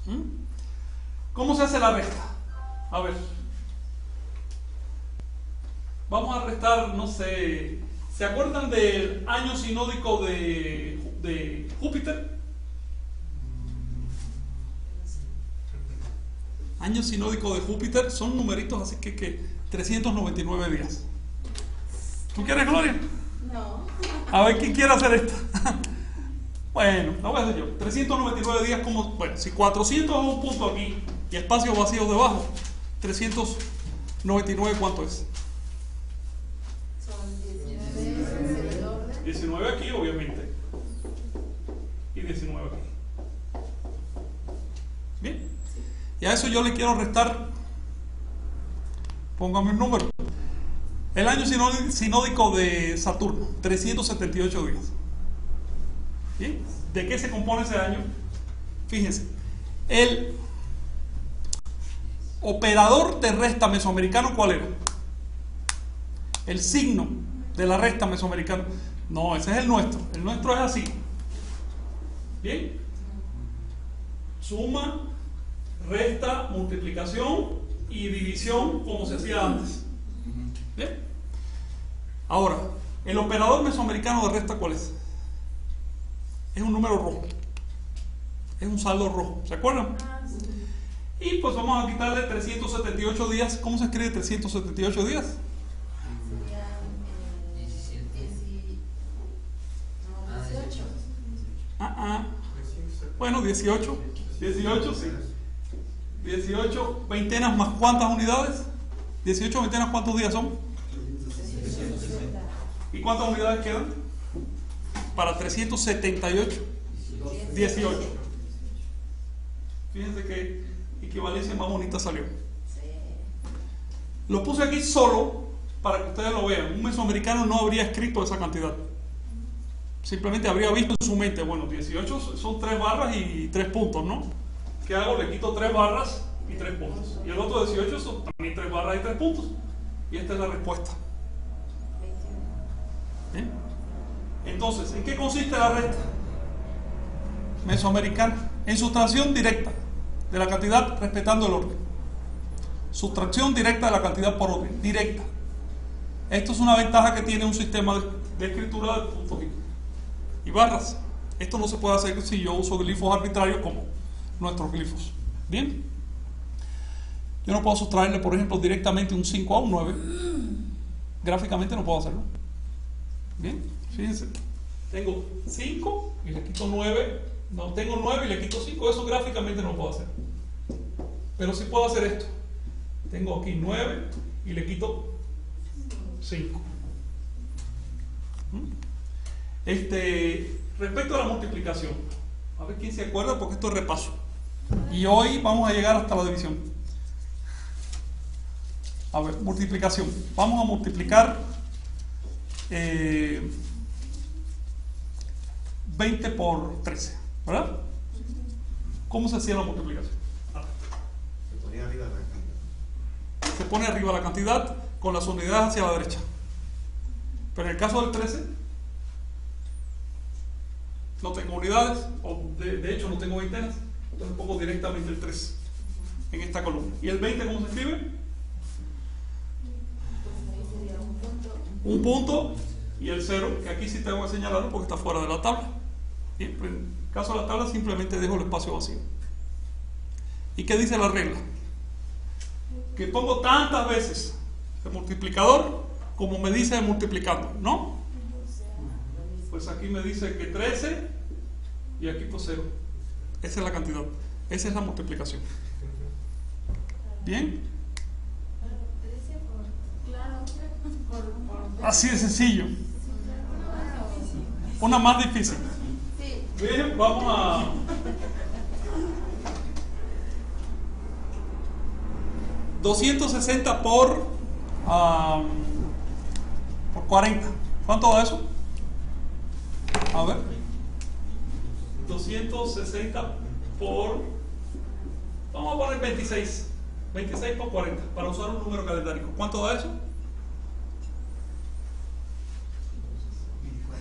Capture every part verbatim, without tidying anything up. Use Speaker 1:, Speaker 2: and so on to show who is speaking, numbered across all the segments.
Speaker 1: ¿Mm? ¿Cómo se hace la resta? A ver. Vamos a restar, no sé, ¿se acuerdan del año sinódico de, de Júpiter? Año sinódico de Júpiter son numeritos, así que, que trescientos noventa y nueve días. ¿Tú quieres, Gloria?
Speaker 2: No.
Speaker 1: A ver, ¿quién quiere hacer esto? Bueno, lo voy a hacer yo. trescientos noventa y nueve días, como, bueno, si cuatrocientos es un punto aquí y espacios vacíos debajo, trescientos noventa y nueve, ¿cuánto es? diecinueve aquí, obviamente. Y diecinueve aquí. Bien. Y a eso yo le quiero restar. Póngame un número. El año sinódico de Saturno, trescientos setenta y ocho días. Bien. ¿De qué se compone ese año? Fíjense. El operador de resta mesoamericano, ¿cuál era? El signo de la resta mesoamericana. No, ese es el nuestro. El nuestro es así. Bien. Suma, resta, multiplicación y división como se hacía antes. Bien. Ahora, el operador mesoamericano de resta, ¿cuál es? Es un número rojo. Es un saldo rojo. ¿Se acuerdan? Y pues vamos a quitarle trescientos setenta y ocho días. ¿Cómo se escribe trescientos setenta y ocho días? Ah, ah. Bueno, dieciocho. dieciocho, sí. dieciocho veintenas más ¿cuántas unidades? dieciocho veintenas, ¿cuántos días son? ¿Y cuántas unidades quedan? Para trescientos setenta y ocho. dieciocho. Fíjense qué equivalencia más bonita salió. Lo puse aquí solo para que ustedes lo vean. Un mesoamericano no habría escrito esa cantidad. Simplemente habría visto en su mente, bueno, dieciocho son tres barras y tres puntos, ¿no? ¿Qué hago? Le quito tres barras y tres puntos. Y el otro dieciocho son también tres barras y tres puntos. Y esta es la respuesta. ¿Bien? Entonces, ¿en qué consiste la resta mesoamericana? En sustracción directa de la cantidad respetando el orden. Sustracción directa de la cantidad por orden. Directa. Esto es una ventaja que tiene un sistema de, de escritura de puntos y barras. Esto no se puede hacer si yo uso glifos arbitrarios como nuestros glifos. Bien. Yo no puedo sustraerle, por ejemplo, directamente un cinco a un nueve. Gráficamente no puedo hacerlo. Bien. Fíjense. Tengo cinco y le quito nueve. No, tengo nueve y le quito cinco. Eso gráficamente no lo puedo hacer. Pero sí puedo hacer esto. Tengo aquí nueve y le quito cinco. Este, respecto a la multiplicación, a ver quién se acuerda, porque esto es repaso. Y hoy vamos a llegar hasta la división. A ver, multiplicación. Vamos a multiplicar eh, veinte por trece, ¿verdad? ¿Cómo se hacía la multiplicación?
Speaker 3: Se ponía arriba la cantidad.
Speaker 1: Se pone arriba la cantidad con las unidades hacia la derecha. Pero en el caso del trece, no tengo unidades, o de, de hecho no tengo veintenas, entonces pongo directamente el trece en esta columna. ¿Y el veinte cómo se escribe? Un punto y el cero, que aquí sí tengo que señalarlo porque está fuera de la tabla. Bien, pero en el caso de la tabla simplemente dejo el espacio vacío. ¿Y qué dice la regla? Que pongo tantas veces el multiplicador como me dice multiplicando, ¿no? Pues aquí me dice que trece y aquí pues cero. Esa es la cantidad, esa es la multiplicación. ¿Bien? Así de sencillo. Una más difícil. Bien, vamos a... doscientos sesenta por, um, por cuarenta. ¿Cuánto da eso? A ver. doscientos sesenta por... Vamos a poner veintiséis. veintiséis por cuarenta, para usar un número calendárico. ¿Cuánto da eso?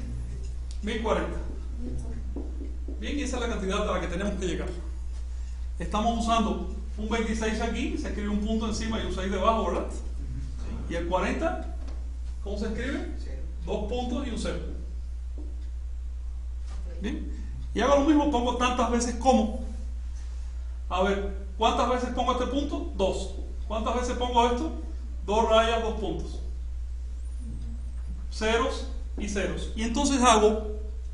Speaker 1: mil cuarenta. Bien, y esa es la cantidad a la que tenemos que llegar. estamos usando un veintiséis aquí, se escribe un punto encima y un seis debajo, ¿verdad? Y el cuarenta, ¿cómo se escribe? Dos puntos y un cero. ¿Bien? Y hago lo mismo, pongo tantas veces como. A ver, ¿cuántas veces pongo este punto? Dos. ¿Cuántas veces pongo esto? Dos rayas, dos puntos. Ceros y ceros. Y entonces hago,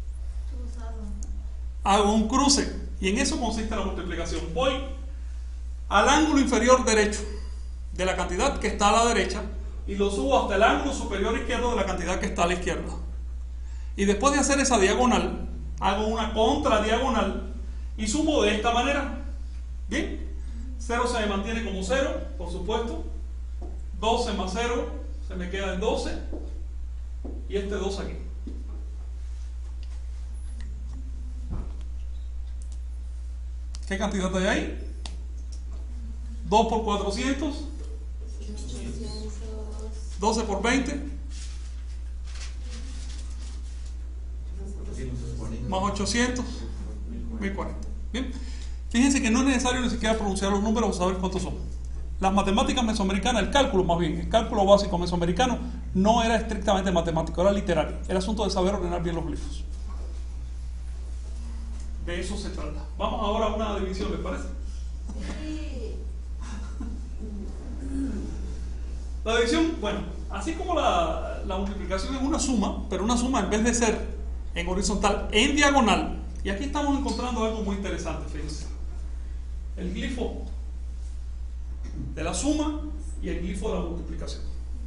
Speaker 1: hago un cruce. Y en eso consiste la multiplicación. Voy al ángulo inferior derecho de la cantidad que está a la derecha y lo subo hasta el ángulo superior izquierdo de la cantidad que está a la izquierda. Y después de hacer esa diagonal, hago una contradiagonal y sumo de esta manera. ¿Bien? cero se me mantiene como cero, por supuesto. doce más cero se me queda en doce. Y este dos aquí. ¿Qué cantidad hay ahí? dos por cuatrocientos. doce por veinte. Más ochocientos. mil cuarenta. Bien. Fíjense que no es necesario ni siquiera pronunciar los números o saber cuántos son. Las matemáticas mesoamericanas, el cálculo más bien, el cálculo básico mesoamericano no era estrictamente matemático, era literario. Era asunto de saber ordenar bien los glifos. De eso se trata. Vamos ahora a una división, ¿les parece? Sí. La división, bueno, así como la, la multiplicación es una suma, pero una suma en vez de ser en horizontal, en diagonal. Y aquí estamos encontrando algo muy interesante, fíjense. El glifo de la suma y el glifo de la multiplicación.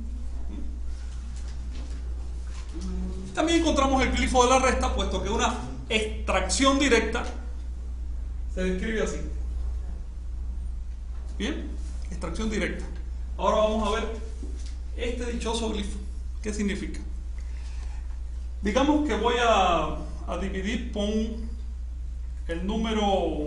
Speaker 1: También encontramos el glifo de la resta, puesto que una extracción directa se describe así. Bien, extracción directa. Ahora vamos a ver este dichoso glifo. ¿Qué significa? Digamos que voy a, a dividir con el número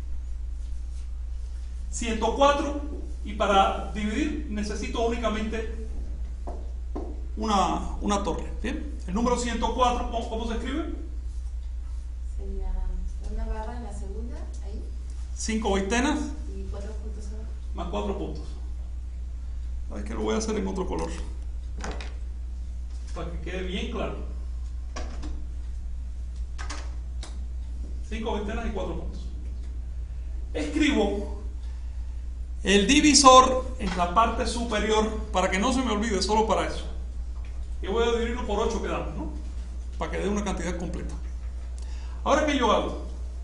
Speaker 1: ciento cuatro y para dividir necesito únicamente una, una torre. ¿Bien? El número ciento cuatro, ¿cómo, cómo se escribe?
Speaker 2: Sería una barra en la segunda, ahí.
Speaker 1: cinco veintenas.
Speaker 2: Y cuatro puntos.
Speaker 1: Más cuatro puntos. Es que lo voy a hacer en otro color para que quede bien claro. cinco veintenas y cuatro puntos. Escribo el divisor en la parte superior para que no se me olvide, solo para eso. Y voy a dividirlo por ocho que damos, ¿no? Para que dé una cantidad completa. Ahora, ¿qué yo hago?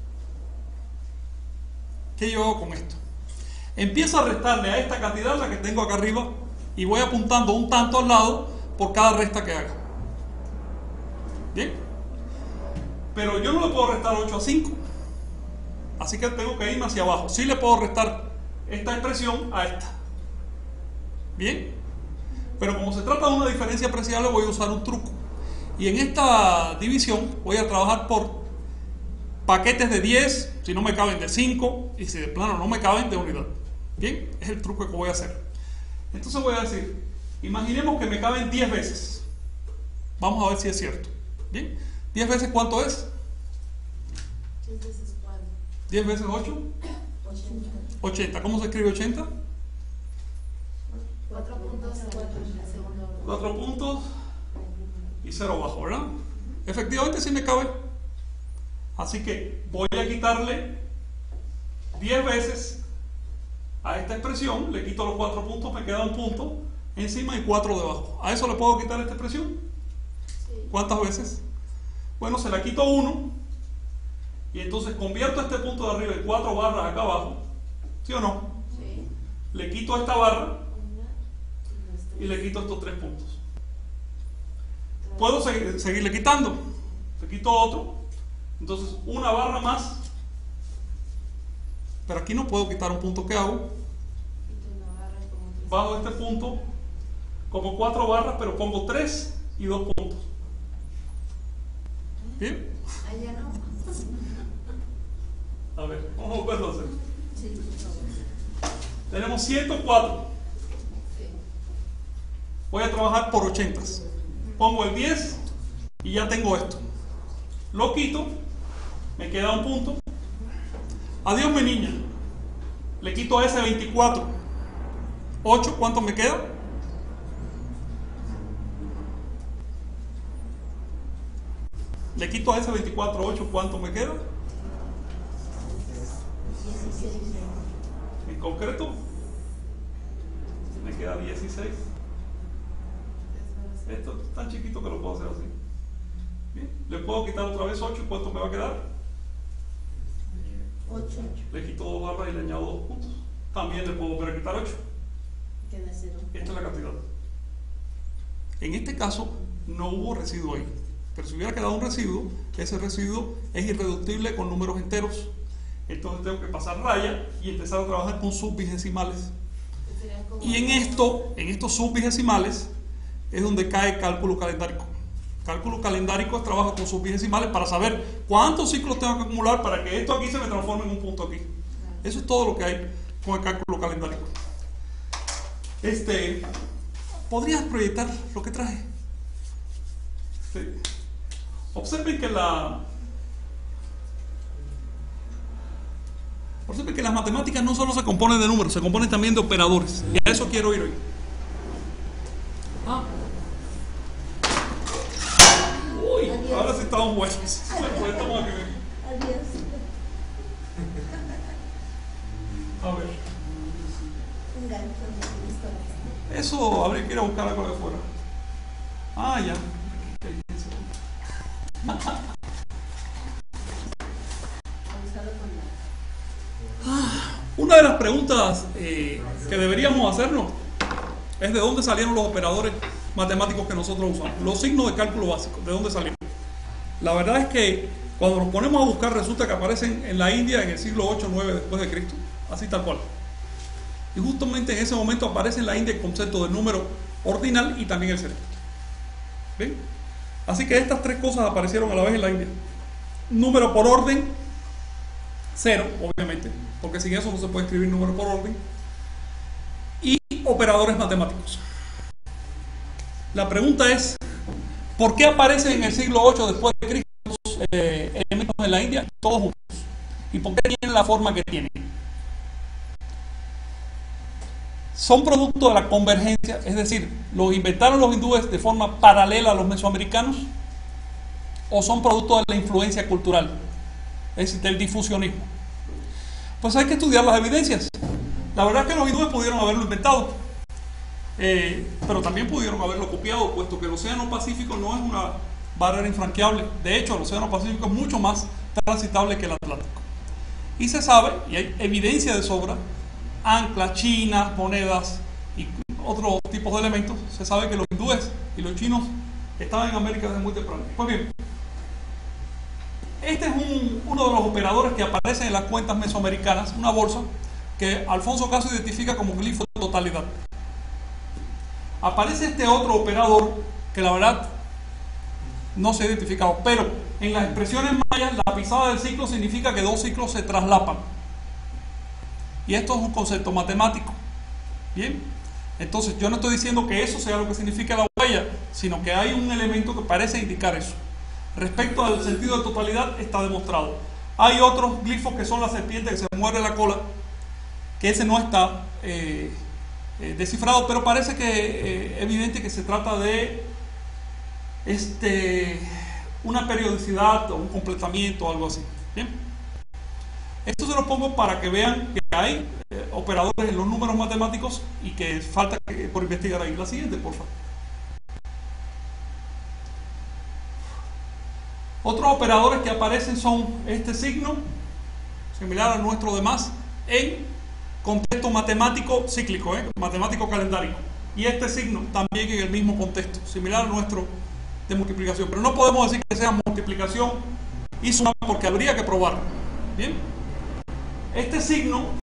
Speaker 1: ¿Qué yo hago con esto? Empiezo a restarle a esta cantidad, la que tengo acá arriba, y voy apuntando un tanto al lado por cada resta que haga. ¿Bien? Pero yo no le puedo restar ocho a cinco. Así que tengo que irme hacia abajo. Sí le puedo restar esta expresión a esta. ¿Bien? Pero como se trata de una diferencia apreciable, voy a usar un truco. Y en esta división voy a trabajar por paquetes de diez, si no me caben de cinco, y si de plano no me caben, de unidad. Bien, es el truco que voy a hacer. Entonces voy a decir, imaginemos que me caben diez veces. Vamos a ver si es cierto. Bien, diez veces ¿cuánto es?
Speaker 2: diez veces cuatro.
Speaker 1: diez veces ocho.
Speaker 2: ochenta.
Speaker 1: ochenta. ¿Cómo se escribe ochenta?
Speaker 2: cuatro puntos en la segunda.
Speaker 1: cuatro puntos y cero abajo, ¿verdad? Efectivamente sí me cabe. Así que voy a quitarle diez veces a esta expresión, le quito los cuatro puntos, me queda un punto encima y cuatro debajo. ¿A eso le puedo quitar esta expresión?
Speaker 2: Sí.
Speaker 1: ¿Cuántas veces? Bueno, se la quito uno y entonces convierto este punto de arriba en cuatro barras acá abajo. ¿Sí o no?
Speaker 2: Sí.
Speaker 1: Le quito esta barra
Speaker 2: Una y los tres.
Speaker 1: y le quito estos tres puntos. Puedo seguir, seguirle quitando. Le quito otro. Entonces una barra más. Pero aquí no puedo quitar un punto. ¿Qué hago?
Speaker 2: Quito una barra y pongo tres.
Speaker 1: Bajo este punto como cuatro barras, pero pongo tres y dos puntos. ¿Bien?
Speaker 2: Ah, ya no.
Speaker 1: A ver, vamos a volverlo a hacer.
Speaker 2: Sí, por favor.
Speaker 1: Tenemos ciento cuatro.
Speaker 2: Sí.
Speaker 1: Voy a trabajar por ochentas. Pongo el diez y ya tengo esto. Lo quito, me queda un punto. Adiós, mi niña. le quito a ese veinticuatro, ocho, ¿cuánto me queda? Le quito a ese veinticuatro, ocho, ¿cuánto me queda? En concreto, me queda dieciséis. Esto es tan chiquito que lo puedo hacer así. Bien, le puedo quitar otra vez ocho, ¿cuánto me va a quedar?
Speaker 2: ocho.
Speaker 1: Le quito dos barras y le añado dos puntos. También le puedo volver a quitar ocho.
Speaker 2: Queda cero.
Speaker 1: Esta es la cantidad. En este caso no hubo residuo ahí, pero si hubiera quedado un residuo, ese residuo es irreductible con números enteros. Entonces tengo que pasar raya y empezar a trabajar con subvigesimales.
Speaker 2: Serían como-
Speaker 1: Y en esto, en estos subvigesimales es donde cae cálculo calendárico. Cálculo calendárico es trabajo con subvigesimales para saber cuántos ciclos tengo que acumular para que esto aquí se me transforme en un punto aquí. Eso es todo lo que hay con el cálculo calendárico. Este, ¿podrías proyectar lo que traje? Sí. Observen que la Observen que las matemáticas no solo se componen de números, se componen también de operadores. Y a eso quiero ir hoy. Ah. Uy,
Speaker 2: Adiós.
Speaker 1: ahora sí estamos buenos. Después estamos aquí.
Speaker 2: Adiós.
Speaker 1: A ver.
Speaker 2: Un gancho, listo.
Speaker 1: Eso habría que ir a buscar algo de fuera. Ah, ya.
Speaker 2: Abusado con la-
Speaker 1: Una de las preguntas eh, que deberíamos hacernos es de dónde salieron los operadores matemáticos que nosotros usamos. Los signos de cálculo básico, ¿de dónde salieron? La verdad es que cuando nos ponemos a buscar resulta que aparecen en la India en el siglo ocho o nueve después de Cristo, así tal cual. Y justamente en ese momento aparece en la India el concepto del número ordinal y también el cero. ¿Ven? Así que estas tres cosas aparecieron a la vez en la India. Número por orden, cero, obviamente, porque sin eso no se puede escribir número por orden. Y operadores matemáticos. La pregunta es, ¿por qué aparecen en el siglo ocho después de Cristo eh, elementos en la India todos juntos? ¿Y por qué tienen la forma que tienen? ¿Son producto de la convergencia? Es decir, ¿los inventaron los hindúes de forma paralela a los mesoamericanos? ¿O son producto de la influencia cultural? Es decir, del difusionismo. Pues hay que estudiar las evidencias. La verdad es que los hindúes pudieron haberlo inventado, eh, pero también pudieron haberlo copiado, puesto que el Océano Pacífico no es una barrera infranqueable. De hecho, el Océano Pacífico es mucho más transitable que el Atlántico. Y se sabe, y hay evidencia de sobra, anclas, chinas, monedas y otros tipos de elementos, se sabe que los hindúes y los chinos estaban en América desde muy temprano. Pues bien, este es un, uno de los operadores que aparecen en las cuentas mesoamericanas, una bolsa que Alfonso Caso identifica como glifo de totalidad. Aparece este otro operador que la verdad no se ha identificado, pero en las expresiones mayas la pisada del ciclo significa que dos ciclos se traslapan. Y esto es un concepto matemático. Bien, entonces yo no estoy diciendo que eso sea lo que significa la huella, sino que hay un elemento que parece indicar eso. Respecto al sentido de totalidad está demostrado. Hay otros glifos que son la serpiente que se muerde la cola, que ese no está eh, eh, descifrado, pero parece que eh, evidente que se trata de este, una periodicidad o un completamiento o algo así. Bien, esto se lo pongo para que vean que hay eh, operadores en los números matemáticos y que falta que, por investigar ahí. La siguiente, por favor. Otros operadores que aparecen son este signo, similar al nuestro de más, en contexto matemático cíclico, ¿eh? matemático calendárico. Y este signo también en el mismo contexto, similar al nuestro de multiplicación. Pero no podemos decir que sea multiplicación y suma porque habría que probarlo. Bien, este signo